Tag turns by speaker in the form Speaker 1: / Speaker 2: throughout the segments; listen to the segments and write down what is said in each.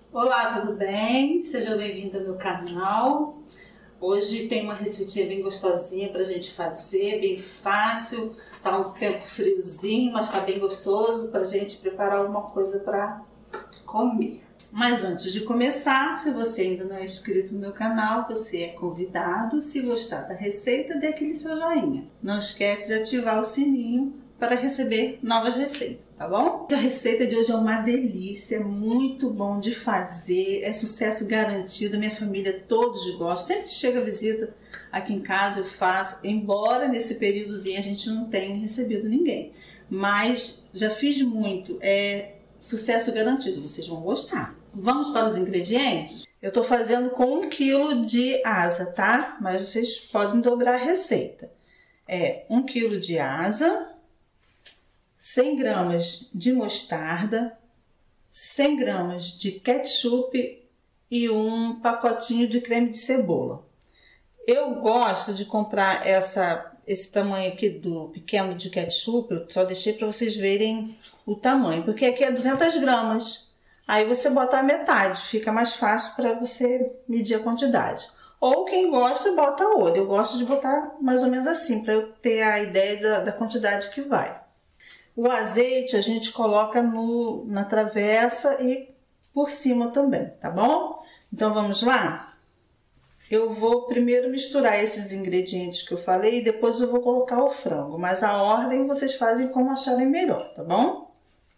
Speaker 1: Olá, tudo bem? Seja bem-vindo ao meu canal. Hoje tem uma receitinha bem gostosinha pra gente fazer, bem fácil. Tá um tempo friozinho, mas tá bem gostoso pra gente preparar alguma coisa pra comer. Mas antes de começar, se você ainda não é inscrito no meu canal, você é convidado. Se gostar da receita, dê aquele seu joinha. Não esquece de ativar o sininho para receber novas receitas, tá bom? A receita de hoje é uma delícia, muito bom de fazer, é sucesso garantido, minha família todos gostam, sempre que chega visita aqui em casa eu faço, embora nesse períodozinho a gente não tenha recebido ninguém, mas já fiz muito, é sucesso garantido, vocês vão gostar. Vamos para os ingredientes? Eu tô fazendo com 1 kg de asa, tá? Mas vocês podem dobrar a receita. É 1 kg de asa, 100 gramas de mostarda, 100 gramas de ketchup e um pacotinho de creme de cebola. Eu gosto de comprar esse tamanho aqui do pequeno de ketchup, eu só deixei para vocês verem o tamanho, porque aqui é 200 gramas. Aí você bota a metade, fica mais fácil para você medir a quantidade. Ou quem gosta, bota a outra. Eu gosto de botar mais ou menos assim, para eu ter a ideia da quantidade que vai. O azeite a gente coloca na travessa e por cima também, tá bom? Então vamos lá? Eu vou primeiro misturar esses ingredientes que eu falei e depois eu vou colocar o frango, mas a ordem vocês fazem como acharem melhor, tá bom?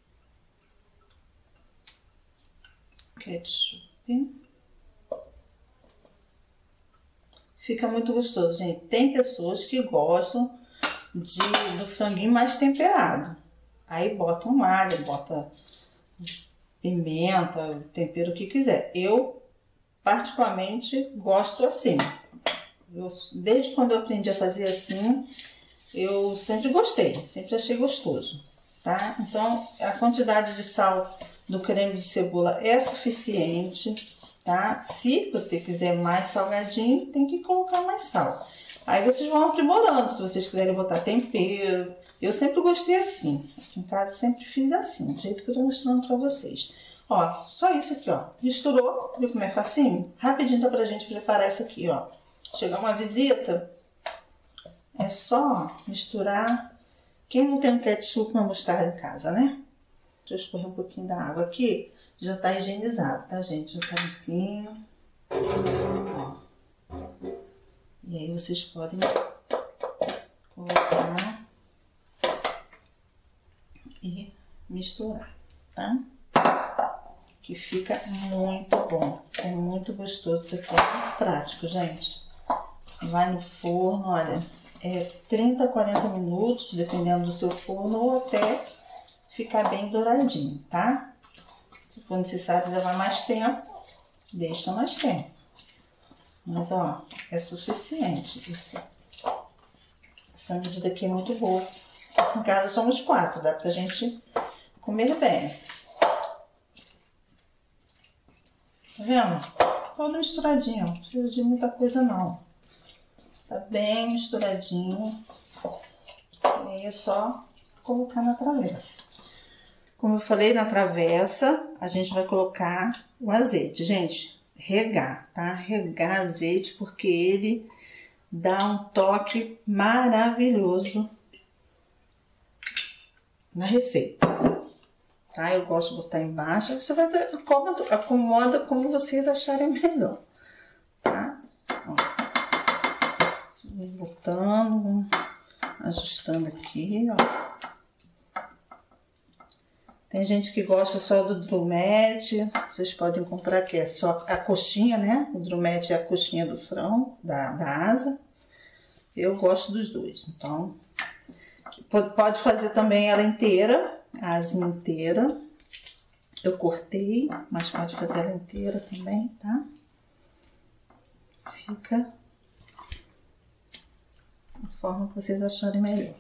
Speaker 1: Ketchup. Fica muito gostoso, gente. Tem pessoas que gostam do franguinho mais temperado. Aí bota um alho, bota pimenta, tempero que quiser. Eu, particularmente, gosto assim. Desde quando eu aprendi a fazer assim, eu sempre gostei, sempre achei gostoso, tá? Então, a quantidade de sal do creme de cebola é suficiente, tá? Se você quiser mais salgadinho, tem que colocar mais sal. Aí vocês vão aprimorando, se vocês quiserem botar tempero. Eu sempre gostei assim. Aqui em casa eu sempre fiz assim, do jeito que eu tô mostrando pra vocês. Ó, só isso aqui, ó. Misturou, viu como é facinho? Rapidinho dá pra gente preparar isso aqui, ó. Chegar uma visita, é só misturar. Quem não tem um ketchup, uma mostarda em casa, né? Deixa eu escorrer um pouquinho da água aqui. Já tá higienizado, tá, gente? Já tá limpinho. Ó. E aí vocês podem colocar e misturar, tá? Que fica muito bom, é muito gostoso. Isso aqui é muito prático, gente. Vai no forno, olha, 30 a 40 minutos, dependendo do seu forno, ou até ficar bem douradinho, tá? Se for necessário levar mais tempo, deixa mais tempo. Mas, ó, é suficiente isso. Essa medida aqui é muito boa. Em casa somos 4, dá pra gente comer bem. Tá vendo? Toda misturadinho, não precisa de muita coisa não. Tá bem misturadinho. E aí é só colocar na travessa. Como eu falei, na travessa a gente vai colocar o azeite. Gente, regar, tá? Regar azeite porque ele dá um toque maravilhoso na receita, tá? Eu gosto de botar embaixo, você vai acomoda como vocês acharem melhor, tá? Ó, botando, ajustando aqui, ó. Tem gente que gosta só do drumete, vocês podem comprar que é só a coxinha, né? O drumete é a coxinha do frango, da asa. Eu gosto dos dois, então pode fazer também ela inteira, a asinha inteira. Eu cortei, mas pode fazer ela inteira também, tá? Fica da forma que vocês acharem melhor.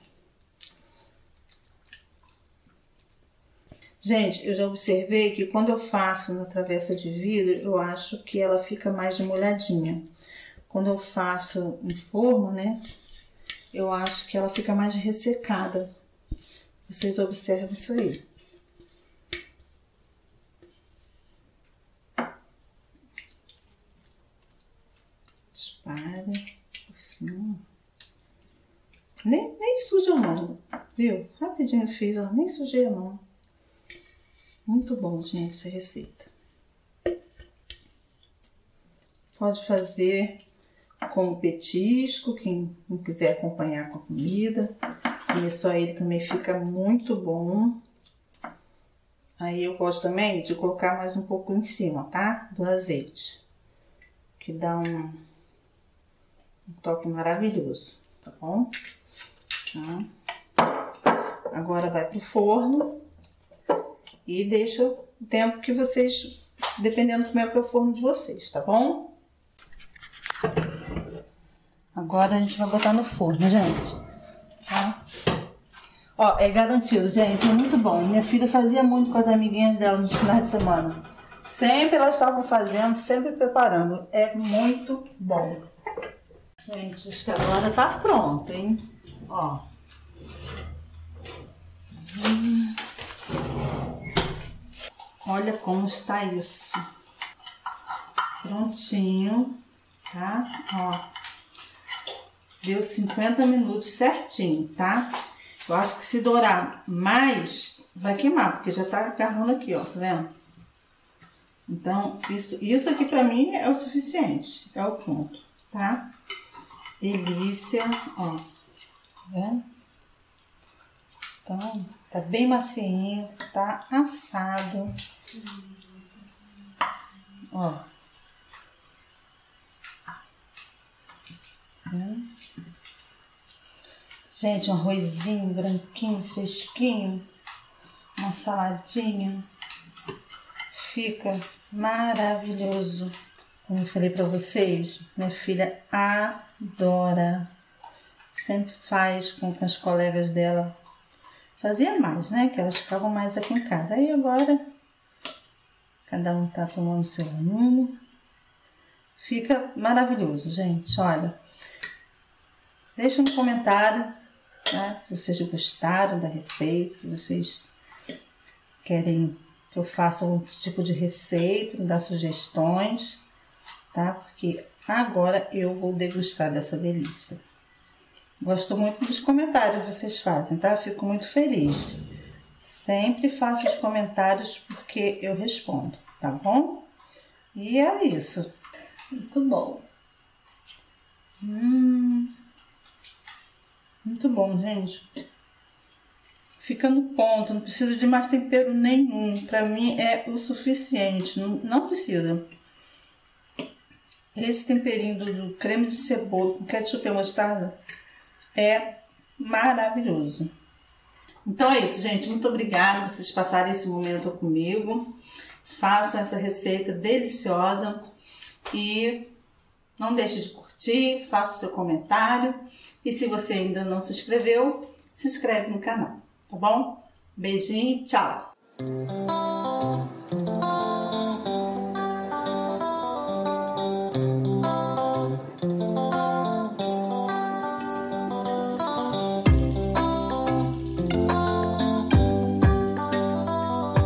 Speaker 1: Gente, eu já observei que quando eu faço na travessa de vidro, eu acho que ela fica mais molhadinha. Quando eu faço em forno, né, eu acho que ela fica mais ressecada. Vocês observam isso aí.
Speaker 2: espalha por cima. Nem suja a mão, viu? Rapidinho fiz, ó, nem sujei a mão. Muito bom, gente, essa receita. Pode fazer como petisco, quem não quiser acompanhar com a comida. Comer só ele também fica muito bom. Aí eu gosto também de colocar mais um pouco em cima, tá? Do azeite. Que dá um toque maravilhoso, tá bom? Tá. Agora vai pro forno e deixa o tempo que vocês, dependendo como é que é o forno de vocês, tá bom? Agora a gente vai botar no forno, gente. Tá? Ó, é garantido, gente, é muito bom. Minha filha fazia muito com as amiguinhas dela nos finais de semana. Sempre elas estavam fazendo, sempre preparando. É muito bom. Gente, acho que agora tá pronto, hein? Ó. Olha como está isso. Prontinho, tá? Ó. Deu 50 minutos certinho, tá? Eu acho que se dourar mais, vai queimar, porque já tá agarrando aqui, ó, tá vendo? Então, isso aqui pra mim é o suficiente, é o ponto, tá? Delícia, ó, tá vendo? Então, tá bem macinho, tá assado. Ó. Gente, um arrozinho branquinho, fresquinho, uma saladinha, fica maravilhoso. Como eu falei pra vocês, minha filha adora, sempre faz com as colegas dela, fazia mais, né, que elas ficavam mais aqui em casa. Aí agora, cada um tá tomando seu rumo, fica maravilhoso, gente, olha. Deixa no comentário, tá? Se vocês gostaram da receita, se vocês querem que eu faça algum tipo de receita, me dá sugestões, tá? Porque agora eu vou degustar dessa delícia. Gosto muito dos comentários que vocês fazem, tá? Eu fico muito feliz. Sempre faço os comentários porque eu respondo, tá bom? E é isso. Muito bom. Muito bom, gente. Fica no ponto, não precisa de mais tempero nenhum. Pra mim é o suficiente, não precisa. Esse temperinho do creme de cebola com ketchup e mostarda é maravilhoso. Então é isso, gente. Muito obrigada por vocês passarem esse momento comigo. Façam essa receita deliciosa e não deixe de curtir, faça o seu comentário. E se você ainda não se inscreveu, se inscreve no canal, tá bom? Beijinho, tchau!